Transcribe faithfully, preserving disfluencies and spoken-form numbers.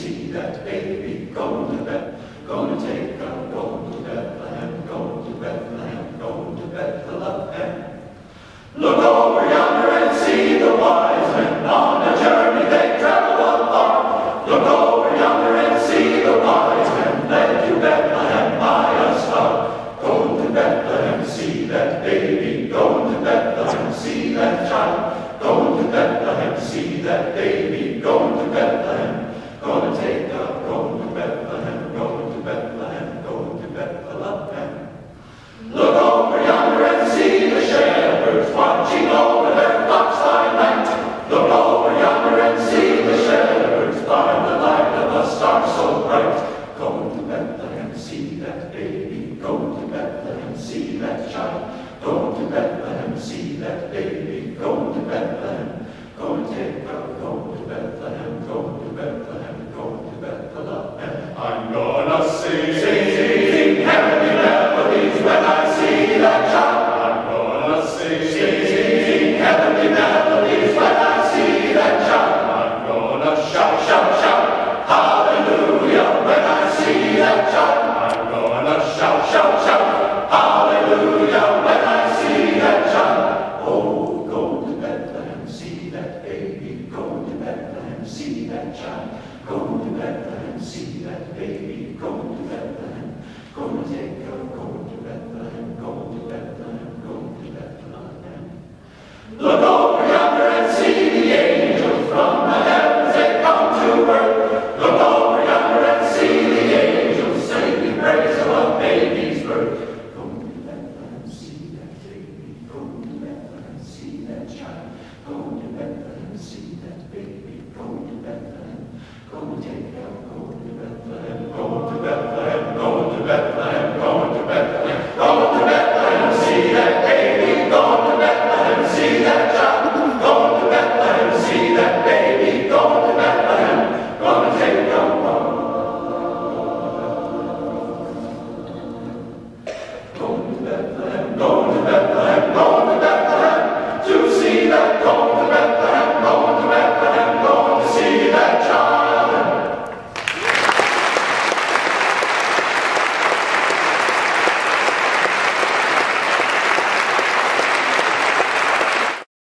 see that baby going to bed. Gonna take a going to Bethlehem, going to Bethlehem, going to Bethlehem. Look over yonder and see the wise men on a journey they travel afar. Look over yonder and see the wise men led to Bethlehem by a star. Going to Bethlehem, see that baby. Going to Bethlehem, see that child. Going to Bethlehem, see that baby. Going to Bethlehem. Gonna take a going to Bethlehem, going to Bethlehem, going to Bethlehem. Look over yonder and see the shepherds watching over their flocks by night. Look over yonder and see the shepherds by the light of a star so bright. Going to Bethlehem, see that baby. Going to Bethlehem, see that child. Going to Bethlehem, see that baby. Going to Bethlehem. Going to take a going to Bethlehem, going to Bethlehem, going to Bethlehem. I'm gonna sing, sing, sing heavenly melodies when I see that child. I'm gonna sing, sing, sing heavenly melodies when I see that child. I'm gonna shout, shout, shout, hallelujah when I see that child. I'm gonna shout, shout, shout, hallelujah when I see that child. Oh, go to Bethlehem, see that baby. Go to Bethlehem, see that child. Go to Bethlehem, see that baby. Go to Bethlehem. Go to take a go to Bethlehem. Go to Bethlehem. Go to Bethlehem. Look over yonder and see the angels from the heavens. They come to earth. Look over yonder and see the angels singing praise of a baby's birth. Go to Bethlehem, see that baby. Go to Bethlehem, see that child. Go to Bethlehem, see